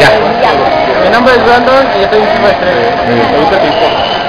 Ya. Mi nombre es Brandon y estoy en Silvestre. Muy bien. Me gusta tu